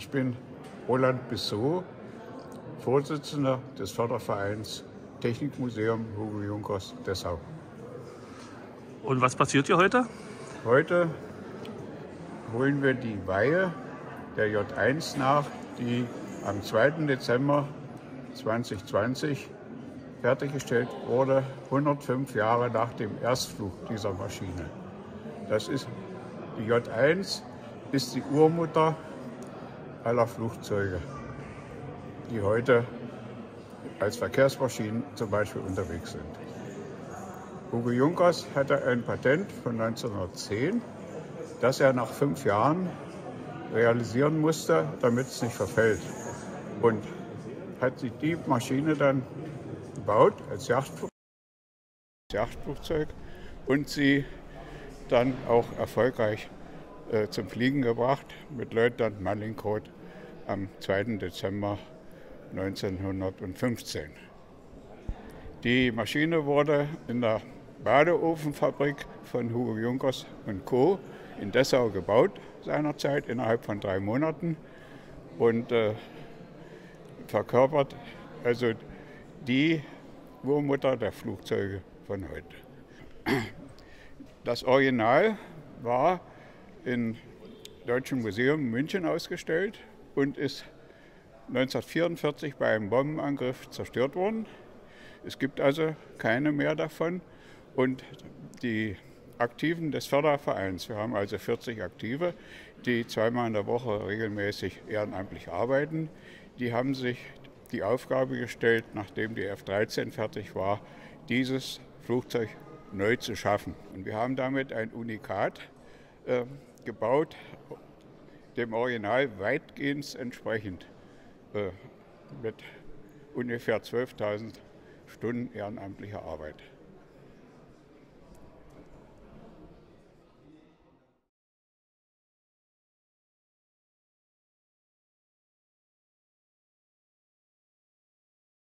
Ich bin Roland Bissot, Vorsitzender des Fördervereins Technikmuseum Hugo Junkers Dessau. Und was passiert hier heute? Heute holen wir die Weihe der J1 nach, die am 2. Dezember 2020 fertiggestellt wurde, 105 Jahre nach dem Erstflug dieser Maschine. Die J1 ist die Urmutter aller Flugzeuge, die heute als Verkehrsmaschinen zum Beispiel unterwegs sind. Hugo Junkers hatte ein Patent von 1910, das er nach 5 Jahren realisieren musste, damit es nicht verfällt. Und hat sich die Maschine dann gebaut als Yachtflugzeug und sie dann auch erfolgreich zum Fliegen gebracht mit Leutnant Mallinckrodt am 2. Dezember 1915. Die Maschine wurde in der Badeofenfabrik von Hugo Junkers und Co. in Dessau gebaut, seinerzeit innerhalb von 3 Monaten und verkörpert also die Urmutter der Flugzeuge von heute. Das Original war im Deutschen Museum München ausgestellt und ist 1944 bei einem Bombenangriff zerstört worden. Es gibt also keine mehr davon. Und die Aktiven des Fördervereins, wir haben also 40 Aktive, die zweimal in der Woche regelmäßig ehrenamtlich arbeiten, die haben sich die Aufgabe gestellt, nachdem die F-13 fertig war, dieses Flugzeug neu zu schaffen. Und wir haben damit ein Unikat gebaut, dem Original weitgehend entsprechend, mit ungefähr 12.000 Stunden ehrenamtlicher Arbeit.